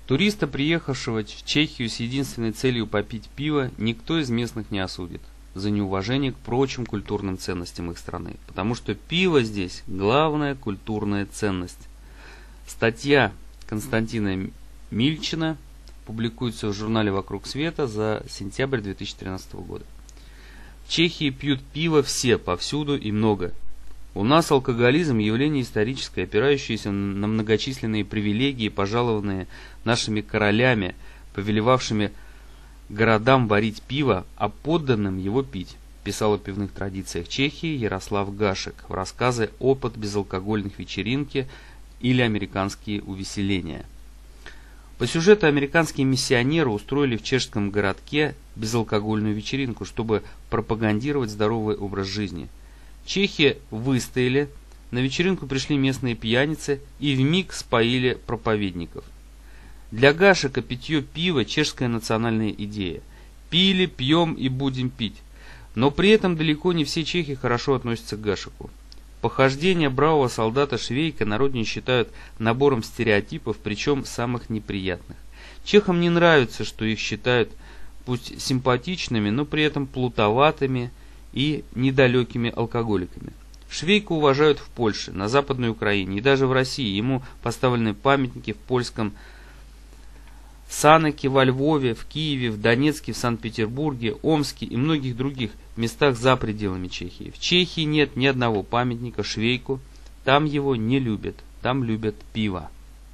Туриста, приехавшего в Чехию с единственной целью попить пиво, никто из местных не осудит за неуважение к прочим культурным ценностям их страны, потому что пиво здесь главная культурная ценность. Статья Константина Мильчина публикуется в журнале «Вокруг света» за сентябрь 2013 года. В Чехии пьют пиво все, повсюду и много. У нас алкоголизм – явление историческое, опирающееся на многочисленные привилегии, пожалованные нашими королями, повелевавшими городам варить пиво, а подданным его пить, писал о пивных традициях Чехии Ярослав Гашек в рассказе «Опыт безалкогольных вечеринки» или «Американские увеселения». По сюжету американские миссионеры устроили в чешском городке безалкогольную вечеринку, чтобы пропагандировать здоровый образ жизни. Чехи выстояли, на вечеринку пришли местные пьяницы и вмиг споили проповедников. Для Гашека питье пива – чешская национальная идея. Пили, пьем и будем пить. Но при этом далеко не все чехи хорошо относятся к Гашеку. Похождения бравого солдата Швейка народнее считают набором стереотипов, причем самых неприятных. Чехам не нравится, что их считают пусть симпатичными, но при этом плутоватыми и недалекими алкоголиками. Швейка уважают в Польше, на Западной Украине и даже в России. Ему поставлены памятники в польском Санеке, во Львове, в Киеве, в Донецке, в Санкт-Петербурге, Омске и многих других местах за пределами Чехии. В Чехии нет ни одного памятника Швейку, там его не любят, там любят пиво.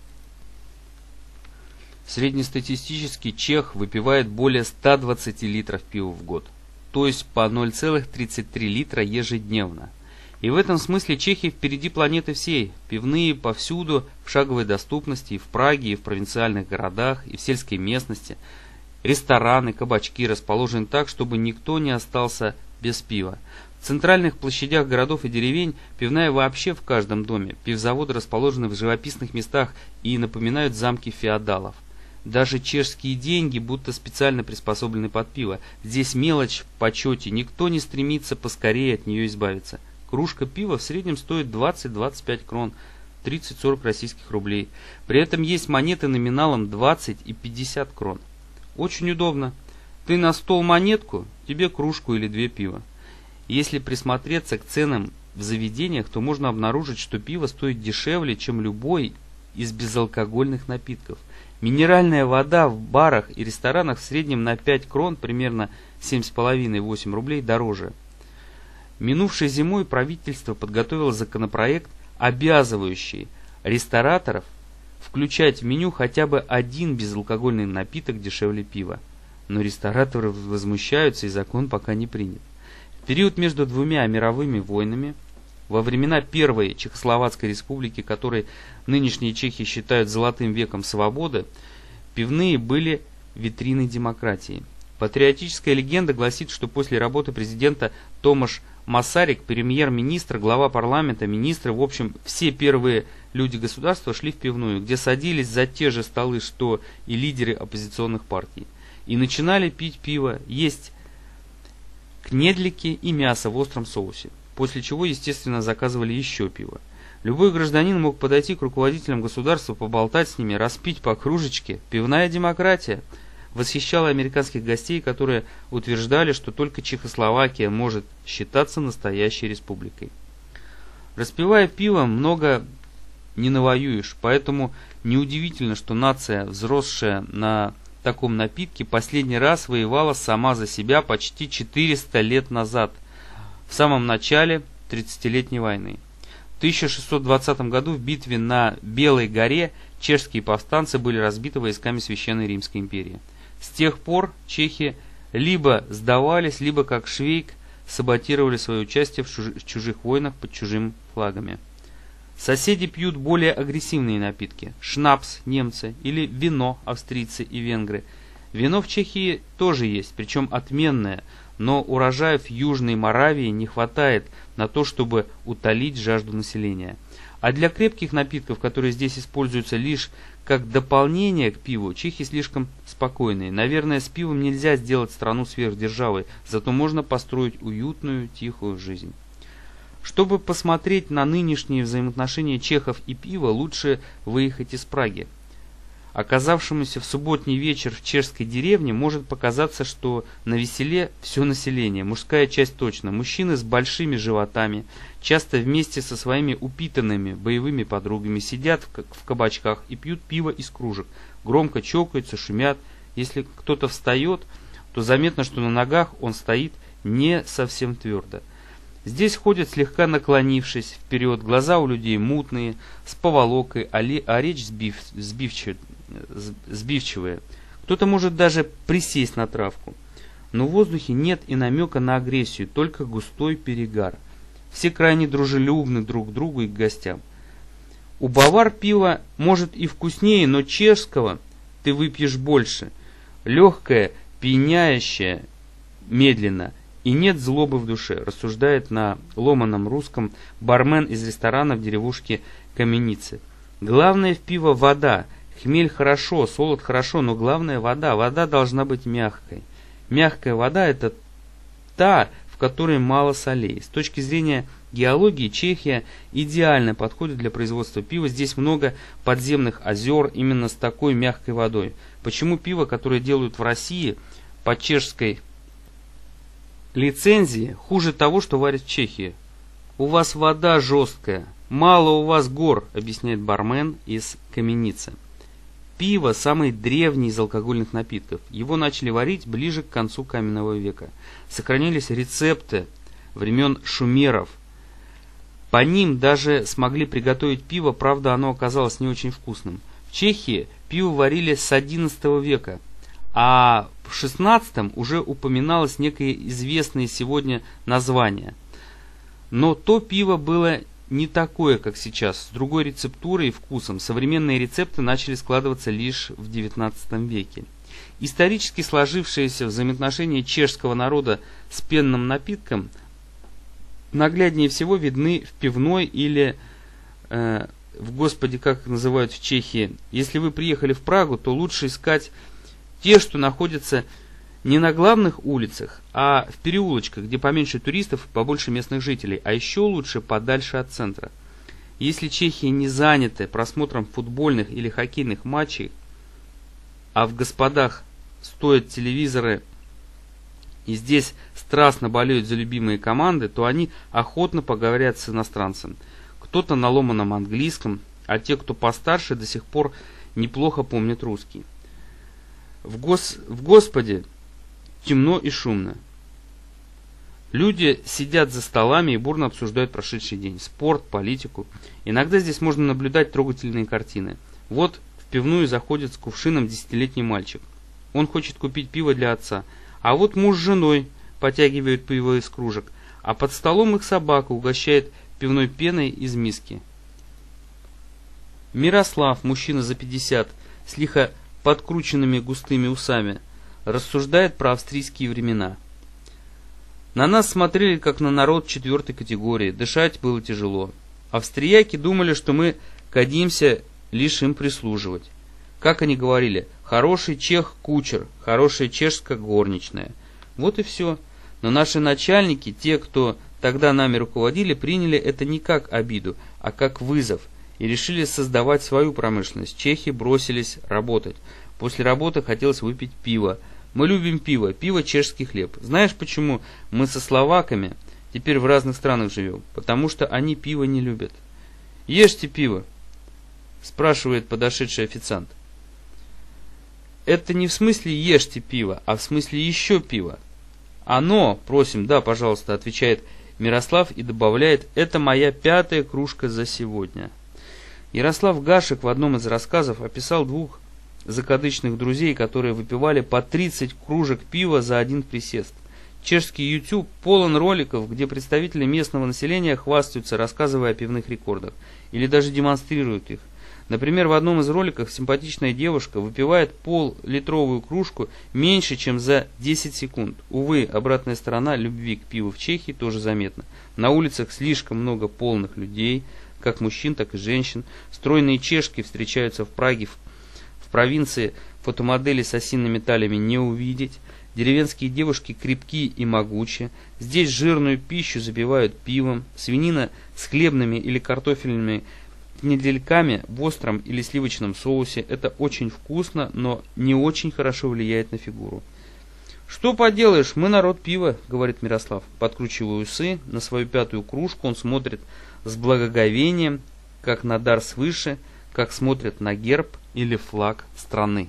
Среднестатистический чех выпивает более 120 литров пива в год, то есть по 0,33 литра ежедневно. И в этом смысле чехи впереди планеты всей. Пивные повсюду, в шаговой доступности, и в Праге, и в провинциальных городах, и в сельской местности. Рестораны, кабачки расположены так, чтобы никто не остался без пива. В центральных площадях городов и деревень пивная вообще в каждом доме. Пивзаводы расположены в живописных местах и напоминают замки феодалов. Даже чешские деньги будто специально приспособлены под пиво. Здесь мелочь в почете, никто не стремится поскорее от нее избавиться. Кружка пива в среднем стоит 20-25 крон, 30-40 российских рублей. При этом есть монеты номиналом 20 и 50 крон. Очень удобно. Ты на стол монетку, тебе кружку или две пива. Если присмотреться к ценам в заведениях, то можно обнаружить, что пиво стоит дешевле, чем любой из безалкогольных напитков. Минеральная вода в барах и ресторанах в среднем на 5 крон, примерно 7,5-8 рублей дороже. Минувшей зимой правительство подготовило законопроект, обязывающий рестораторов включать в меню хотя бы один безалкогольный напиток дешевле пива. Но рестораторы возмущаются, и закон пока не принят. В период между двумя мировыми войнами, во времена Первой Чехословацкой республики, которой нынешние чехи считают золотым веком свободы, пивные были витриной демократии. Патриотическая легенда гласит, что после работы президента Томаш Масарик, премьер-министр, глава парламента, министры, в общем, все первые люди государства шли в пивную, где садились за те же столы, что и лидеры оппозиционных партий, и начинали пить пиво, есть кнедлики и мясо в остром соусе, после чего, естественно, заказывали еще пиво. Любой гражданин мог подойти к руководителям государства, поболтать с ними, распить по кружечке. Пивная демократия восхищала американских гостей, которые утверждали, что только Чехословакия может считаться настоящей республикой. Распивая пиво, много не навоюешь, поэтому неудивительно, что нация, взросшая на таком напитке, последний раз воевала сама за себя почти 400 лет назад, в самом начале 30-летней войны. В 1620 году в битве на Белой горе чешские повстанцы были разбиты войсками Священной Римской империи. С тех пор чехи либо сдавались, либо, как Швейк, саботировали свое участие в чужих войнах под чужими флагами. Соседи пьют более агрессивные напитки – шнапс – немцы или вино – австрийцы и венгры. Вино в Чехии тоже есть, причем отменное, но урожаев Южной Моравии не хватает на то, чтобы утолить жажду населения. А для крепких напитков, которые здесь используются лишь как дополнение к пиву, чехи слишком спокойные. Наверное, с пивом нельзя сделать страну сверхдержавой, зато можно построить уютную, тихую жизнь. Чтобы посмотреть на нынешние взаимоотношения чехов и пива, лучше выехать из Праги. Оказавшемуся в субботний вечер в чешской деревне может показаться, что на веселе все население, мужская часть точно, мужчины с большими животами, часто вместе со своими упитанными боевыми подругами сидят в кабачках и пьют пиво из кружек, громко чокаются, шумят. Если кто-то встает, то заметно, что на ногах он стоит не совсем твердо. Здесь ходят слегка наклонившись вперед, глаза у людей мутные, с поволокой, а речь сбивчивая. Кто-то может даже присесть на травку. Но в воздухе нет и намека на агрессию, только густой перегар. Все крайне дружелюбны друг к другу и к гостям. У бавар пиво может и вкуснее, но чешского ты выпьешь больше. Легкое, пьянящее, медленно. И нет злобы в душе, рассуждает на ломаном русском бармен из ресторана в деревушке Каменицы. Главное в пиво вода. Хмель хорошо, солод хорошо, но главное вода. Вода должна быть мягкой. Мягкая вода — это та, в которой мало солей. С точки зрения геологии Чехия идеально подходит для производства пива. Здесь много подземных озер именно с такой мягкой водой. Почему пиво, которое делают в России по чешской лицензии, хуже того, что варят в Чехии? У вас вода жесткая, мало у вас гор, объясняет бармен из Каменицы. Пиво – самый древний из алкогольных напитков. Его начали варить ближе к концу каменного века. Сохранились рецепты времен шумеров. По ним даже смогли приготовить пиво, правда, оно оказалось не очень вкусным. В Чехии пиво варили с XI века, а в XVI уже упоминалось некое известное сегодня название. Но то пиво было не такое, как сейчас, с другой рецептурой и вкусом. Современные рецепты начали складываться лишь в XIX веке. Исторически сложившиеся взаимоотношения чешского народа с пенным напитком нагляднее всего видны в пивной или в Господи, как их называют в Чехии. Если вы приехали в Прагу, то лучше искать те, что находятся не на главных улицах, а в переулочках, где поменьше туристов и побольше местных жителей, а еще лучше подальше от центра. Если Чехия не занята просмотром футбольных или хоккейных матчей, а в господах стоят телевизоры и здесь страстно болеют за любимые команды, то они охотно поговорят с иностранцем. Кто-то на ломаном английском, а те, кто постарше, до сих пор неплохо помнят русский. В Господе темно и шумно. Люди сидят за столами и бурно обсуждают прошедший день, спорт, политику. Иногда здесь можно наблюдать трогательные картины. Вот в пивную заходит с кувшином 10-летний мальчик. Он хочет купить пиво для отца. А вот муж с женой потягивают пиво из кружек, а под столом их собака угощает пивной пеной из миски. Мирослав, мужчина за 50, с лихо подкрученными густыми усами, рассуждает про австрийские времена. На нас смотрели, как на народ четвертой категории, дышать было тяжело. Австрияки думали, что мы годимся лишь им прислуживать. Как они говорили, хороший чех кучер, хорошая чешская горничная. Вот и все. Но наши начальники, те, кто тогда нами руководили, приняли это не как обиду, а как вызов и решили создавать свою промышленность. Чехи бросились работать. После работы хотелось выпить пиво. Мы любим пиво, пиво чешский хлеб. Знаешь, почему мы со словаками теперь в разных странах живем? Потому что они пиво не любят. Ешьте пиво, спрашивает подошедший официант. Это не в смысле ешьте пиво, а в смысле еще пиво. Оно, просим, да, пожалуйста, отвечает Мирослав и добавляет, это моя 5-я кружка за сегодня. Ярослав Гашек в одном из рассказов описал 2 закадычных друзей, которые выпивали по 30 кружек пива за один присест. Чешский YouTube полон роликов, где представители местного населения хвастаются, рассказывая о пивных рекордах, или даже демонстрируют их. Например, в одном из роликов симпатичная девушка выпивает пол-литровую кружку меньше, чем за 10 секунд. Увы, обратная сторона любви к пиву в Чехии тоже заметна. На улицах слишком много полных людей, как мужчин, так и женщин. Стройные чешки встречаются в Праге, в провинции фотомодели с осиными талями не увидеть. Деревенские девушки крепки и могучи. Здесь жирную пищу забивают пивом. Свинина с хлебными или картофельными крендельками в остром или сливочном соусе. Это очень вкусно, но не очень хорошо влияет на фигуру. «Что поделаешь, мы народ пива», — говорит Мирослав. Подкручивая усы, на свою пятую кружку он смотрит с благоговением, как на дар свыше, как смотрят на герб или флаг страны.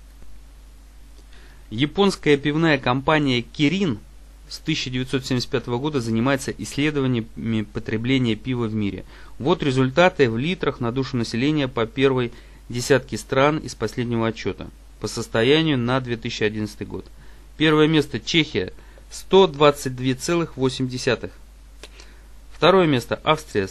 Японская пивная компания Kirin с 1975 года занимается исследованиями потребления пива в мире. Вот результаты в литрах на душу населения по первой десятке стран из последнего отчета по состоянию на 2011 год. Первое место Чехия 122,8. Второе место Австрия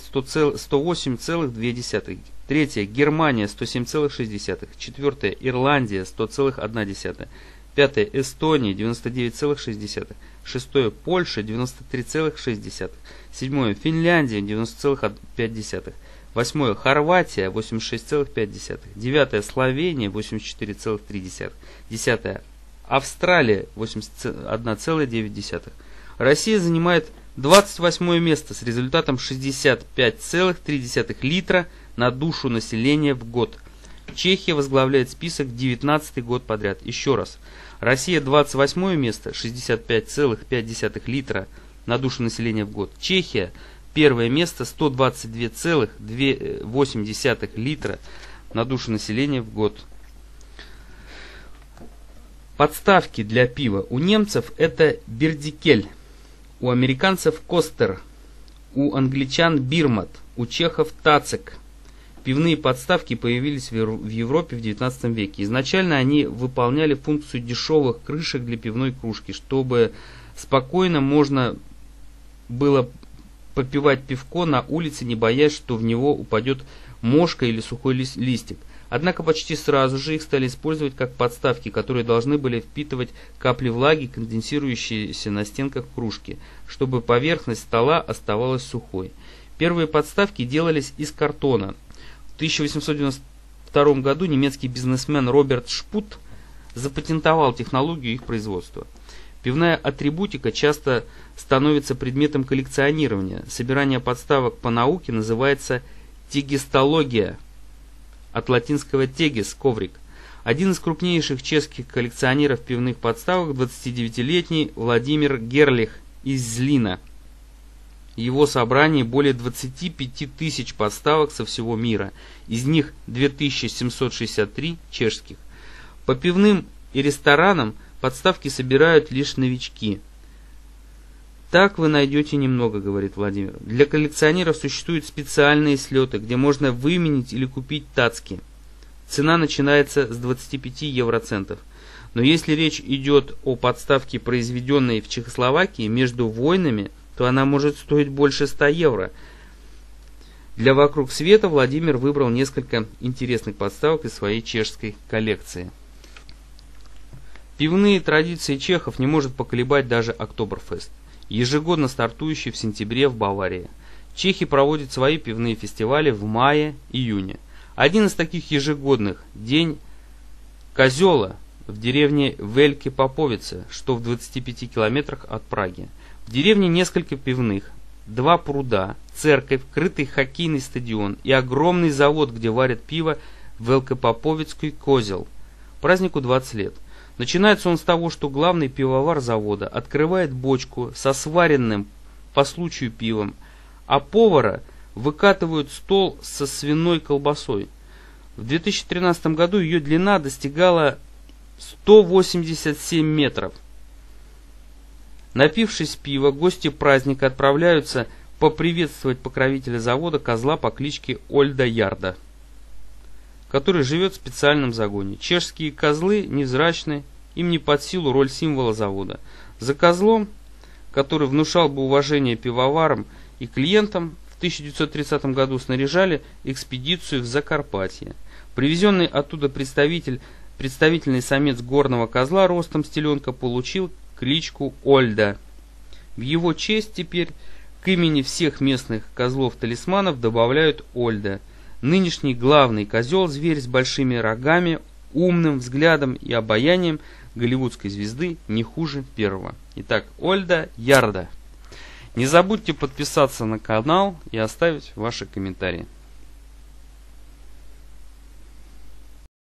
108,2. Третье Германия 107,6. Четвертое Ирландия 100,1. Пятое Эстония 99,6. Шестое Польша 93,6. Седьмое Финляндия 90,5. Восьмое Хорватия 86,5. Девятое Словения 84,3. Десятое Австралия 81,9. Россия занимает 28 место с результатом 65,3 литра на душу населения в год. Чехия возглавляет список 19 год подряд. Еще раз. Россия 28 место, 65,5 литра на душу населения в год. Чехия первое место, 122,8 литра на душу населения в год. Подставки для пива. У немцев это бердикель, у американцев костер, у англичан бирмот, у чехов тацек. Пивные подставки появились в Европе в 19 веке. Изначально они выполняли функцию дешевых крышек для пивной кружки, чтобы спокойно можно было попивать пивко на улице, не боясь, что в него упадет мошка или сухой листик. Однако почти сразу же их стали использовать как подставки, которые должны были впитывать капли влаги, конденсирующиеся на стенках кружки, чтобы поверхность стола оставалась сухой. Первые подставки делались из картона. В 1892 году немецкий бизнесмен Роберт Шпут запатентовал технологию их производства. Пивная атрибутика часто становится предметом коллекционирования. Собирание подставок по науке называется тегестология, от латинского тегес – коврик. Один из крупнейших чешских коллекционеров пивных подставок, 29-летний Владимир Герлих из Злина. В его собрании более 25 тысяч подставок со всего мира, из них 2763 чешских. По пивным и ресторанам подставки собирают лишь новички. «Так вы найдете немного», — говорит Владимир. «Для коллекционеров существуют специальные слеты, где можно выменить или купить тацки. Цена начинается с 25 евроцентов. Но если речь идет о подставке, произведенной в Чехословакии между войнами, то она может стоить больше 100 евро. Для «Вокруг света» Владимир выбрал несколько интересных подставок из своей чешской коллекции. Пивные традиции чехов не может поколебать даже Октоберфест, ежегодно стартующий в сентябре в Баварии. Чехи проводят свои пивные фестивали в мае-июне. Один из таких ежегодных – День Козела в деревне Вельке-Поповице, что в 25 километрах от Праги. В деревне несколько пивных, 2 пруда, церковь, крытый хоккейный стадион и огромный завод, где варят пиво Велкопоповицкий козел. Празднику 20 лет. Начинается он с того, что главный пивовар завода открывает бочку со сваренным по случаю пивом, а повара выкатывают стол со свиной колбасой. В 2013 году ее длина достигала 187 метров. Напившись пива, гости праздника отправляются поприветствовать покровителя завода, козла по кличке Ольда Ярда, который живет в специальном загоне. Чешские козлы невзрачны, им не под силу роль символа завода. За козлом, который внушал бы уважение пивоварам и клиентам, в 1930 году снаряжали экспедицию в Закарпатье. Привезенный оттуда представительный самец горного козла ростом с теленка получил кличку Ольда. В его честь теперь к имени всех местных козлов-талисманов добавляют Ольда. Нынешний главный козел-зверь с большими рогами, умным взглядом и обаянием голливудской звезды не хуже первого. Итак, Ольда Ярда. Не забудьте подписаться на канал и оставить ваши комментарии.